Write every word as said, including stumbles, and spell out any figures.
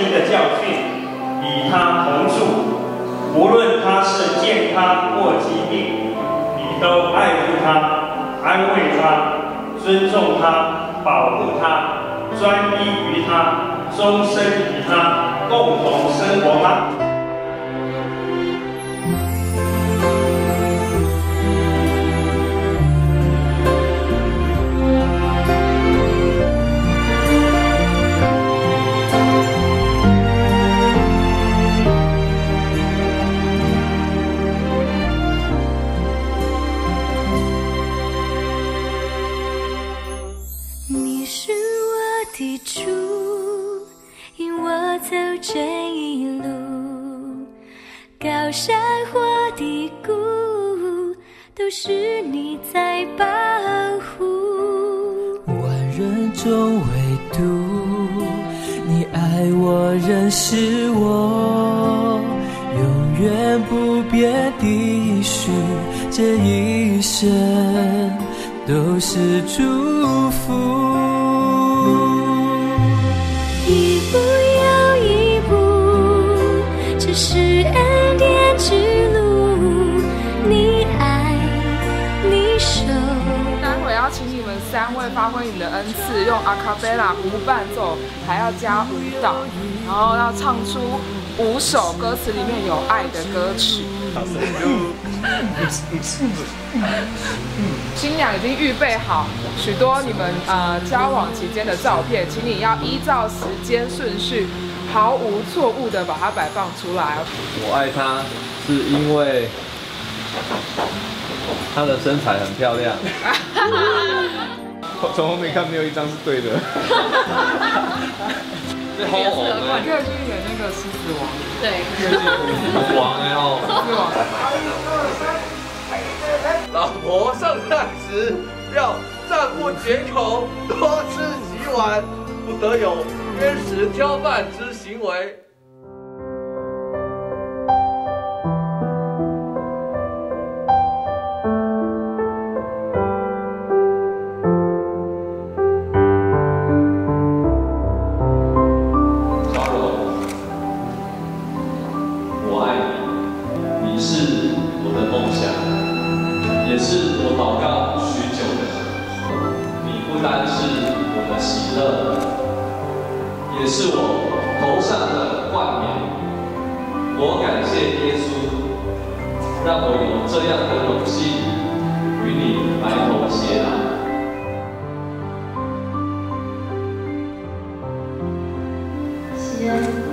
经的教训，与他同住。无论他是健康或疾病，你都爱护他，安慰他，尊重他，保护他，专一于他，终身与他共同生活吗？ 你是我的主，引我走这一路，高山或低谷，都是你在保护。 万人中唯独你爱我，认识我，永远不变的许，这一生都是祝福。 一步又一步，这是恩典之路，你爱你守。 待会要请你们三位发挥你的恩赐，用阿卡贝拉无伴奏，还要加舞蹈，然后要唱出五首歌词里面有爱的歌曲。新娘已经预备好许多你们呃交往期间的照片，请你要依照时间顺序，毫无错误的把它摆放出来。 我爱她是因为她的身材很漂亮。从后面看没有一张是对的。是红红的。 你可以去演那个狮子王。 对。 王哎哦。 狮子王。 老婆上饭时要赞不绝口，多吃几碗，不得有冤食挑饭之行为。 小柔，我爱你，你是我的梦想。也是我祷告许久的，你不单是我的喜乐，也是我头上的冠冕。我感谢耶稣，让我有这样的荣幸与你白头偕老。 先。